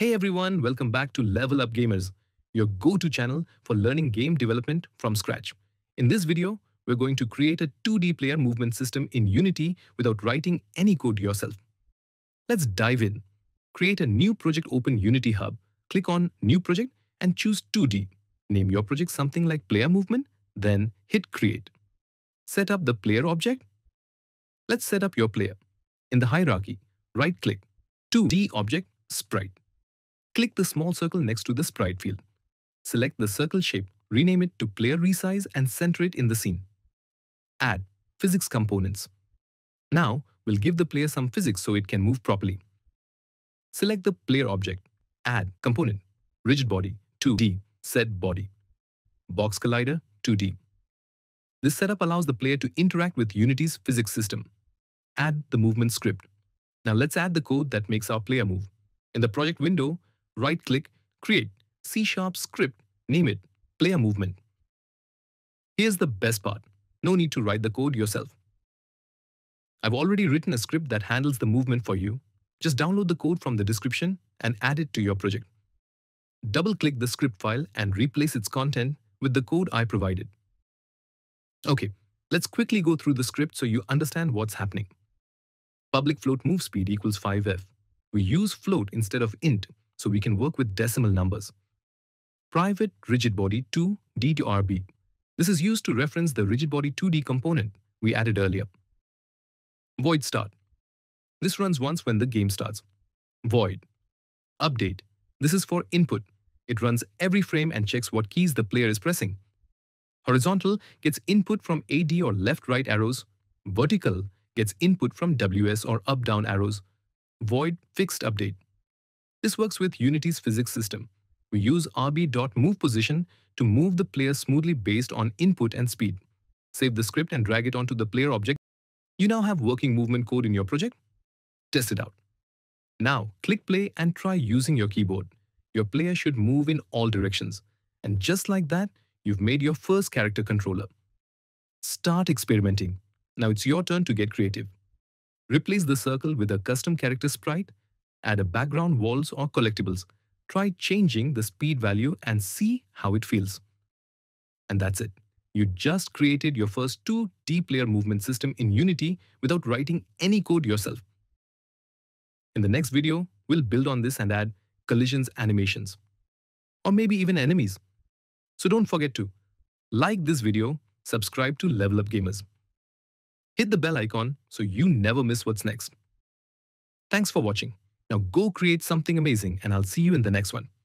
Hey everyone, welcome back to Level Up Gamers, your go-to channel for learning game development from scratch. In this video, we're going to create a 2D player movement system in Unity without writing any code yourself. Let's dive in. Create a new project, open Unity Hub, click on New Project and choose 2D. Name your project something like Player Movement, then hit Create. Set up the player object. Let's set up your player. In the hierarchy, right-click, 2D object, Sprite. Click the small circle next to the sprite field. Select the circle shape, rename it to player resize and center it in the scene. Add physics components. Now, we'll give the player some physics so it can move properly. Select the player object. Add component, Rigidbody2D, set body. Box Collider 2D. This setup allows the player to interact with Unity's physics system. Add the movement script. Now let's add the code that makes our player move. In the project window, right-click, create C# script, name it Player Movement. Here's the best part. No need to write the code yourself. I've already written a script that handles the movement for you. Just download the code from the description and add it to your project. Double-click the script file and replace its content with the code I provided. Okay, let's quickly go through the script so you understand what's happening. Public float move speed equals 5f. We use float instead of int, so we can work with decimal numbers. Private Rigidbody2D to RB. This is used to reference the Rigidbody2D component we added earlier. Void start. This runs once when the game starts. Void. Update. This is for input. It runs every frame and checks what keys the player is pressing. Horizontal gets input from AD or left-right arrows. Vertical gets input from WS or up-down arrows. Void fixed update. This works with Unity's physics system. We use rb.movePosition to move the player smoothly based on input and speed. Save the script and drag it onto the player object. You now have working movement code in your project. Test it out. Now, click play and try using your keyboard. Your player should move in all directions. And just like that, you've made your first character controller. Start experimenting. Now it's your turn to get creative. Replace the circle with a custom character sprite. Add a background, walls or collectibles. Try changing the speed value and see how it feels. And that's it. You just created your first 2D player movement system in Unity without writing any code yourself. In the next video, we'll build on this and add collisions animations. Or maybe even enemies. So don't forget to like this video, subscribe to Level Up Gamers. Hit the bell icon so you never miss what's next. Thanks for watching. Now go create something amazing and I'll see you in the next one.